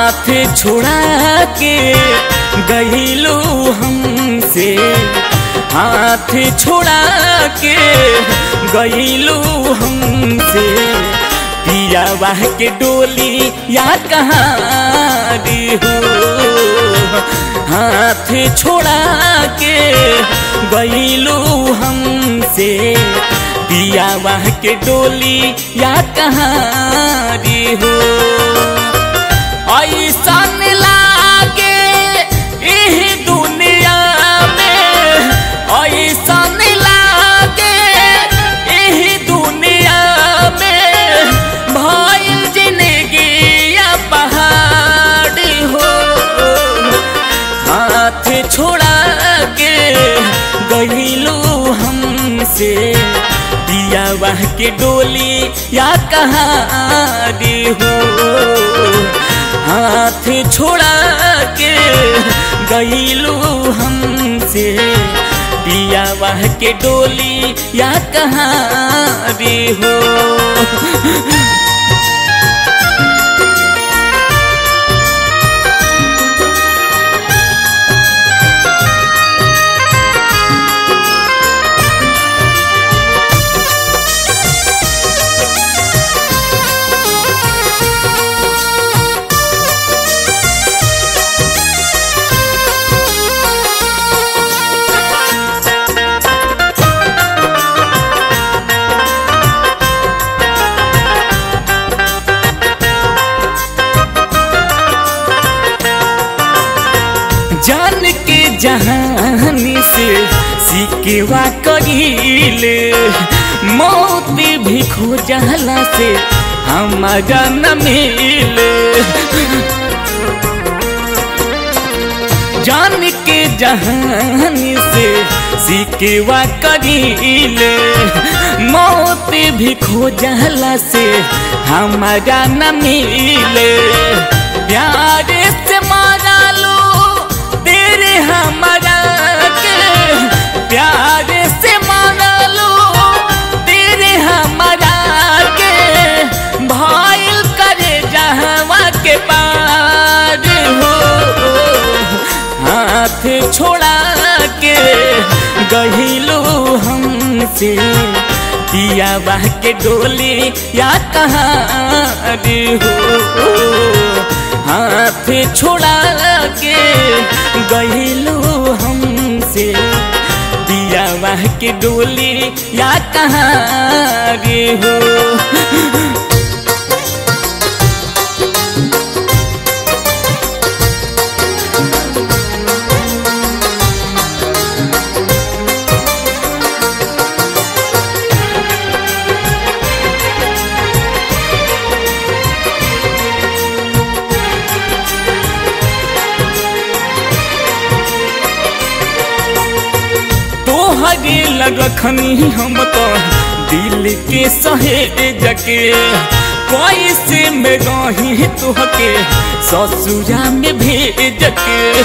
हाथ छोड़ा के गईलू हमसे, हाथ छोड़ा के गईलू हमसे, पिया वाह के डोली या कहाँ हो। हाथ छोड़ा के गईलू हमसे, पिया वाह के डोली या कहाँ हो। ऐसा लागे इह दुनिया में, ऐसा लागे इह दुनिया में, भइल जिंदगी या पहाड़ हो। हाथ छोड़ा के गईलू हमसे, पिया वाह के डोली या कहाँ हो। हाथ छोड़ा के गईलू हमसे, पिया वाह के डोली या कहाँ हो। जान के जहानी से सिकेवा करीले, मौत भी खोजला से हमारा न मिले। जान के जहानी से सिकेवा करीले, मौत भी खोजला से हमारा न मिले। प्यार से मारा लो तेरे हमारा के, प्यार से माना लो तेरे हमारा के, भाईल करे जहवा के पार हो। हाथ छोड़ा के गईलू हमसे, पिया वाह के डोली या कहाँ हो। हाथ छोड़ा के गईलू हमसे, पिया वाह के डोली या कहाँ हो। तोहरे लगखनी हम तो दिल के सहेज के, कैसे में रही तुहके ससुरा में भेज के।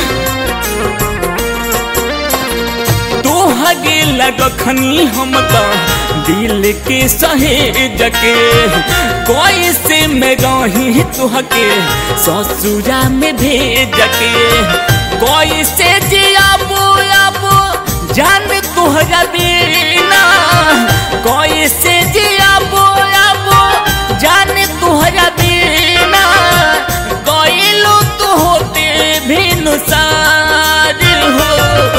तोहरे लगखनी हम तो दिल के सहेज के, कैसे में रही तुहके ससुरा में भेज के। कैसे जियाबो जान तुहरा बिना, कैसे जियाबो जान तुहरा बिना, गईलू तो होते भी नुसार हो।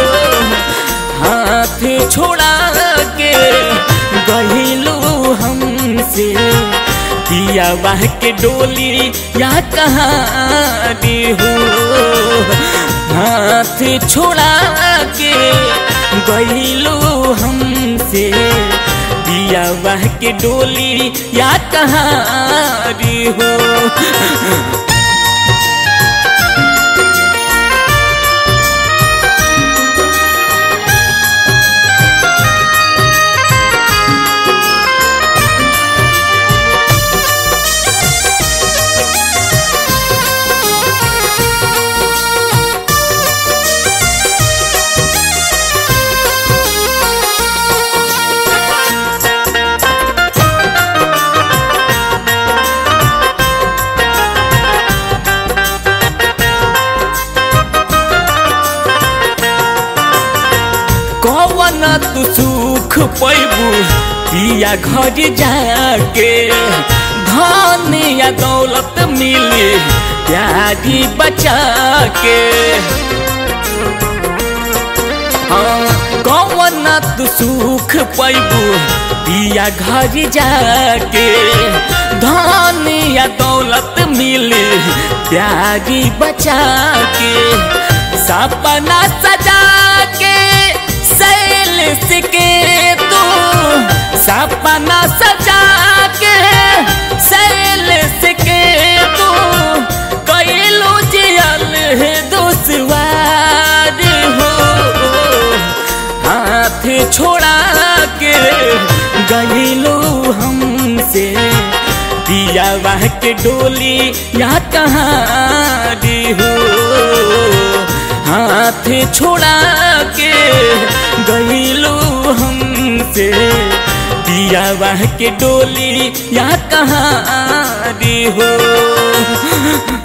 हाथ छोड़ा के गईलू हमसे, पिया वाह के डोली या कहाँ हो। हाथ छोड़ा के गईलू हमसे, पिया वाह के डोली या कहाँ हो। तू सुख पैबू पिया घर जाके धन या दौलत मिले प्यारी बचा के। कौन तू सुख पैबू पिया घर जाके धन या दौलत मिले प्यारी बचा के। सपना सजा के सैल के तू सपना सजा के सैल के तू कैलू जियल है दुश्वार हो। हाथ छोड़ा के गईलू हमसे पियावा के डोली या कहाँ हो। हाथ छोड़ा के गईलू हमसे पियावा के डोली या कहाँ हो।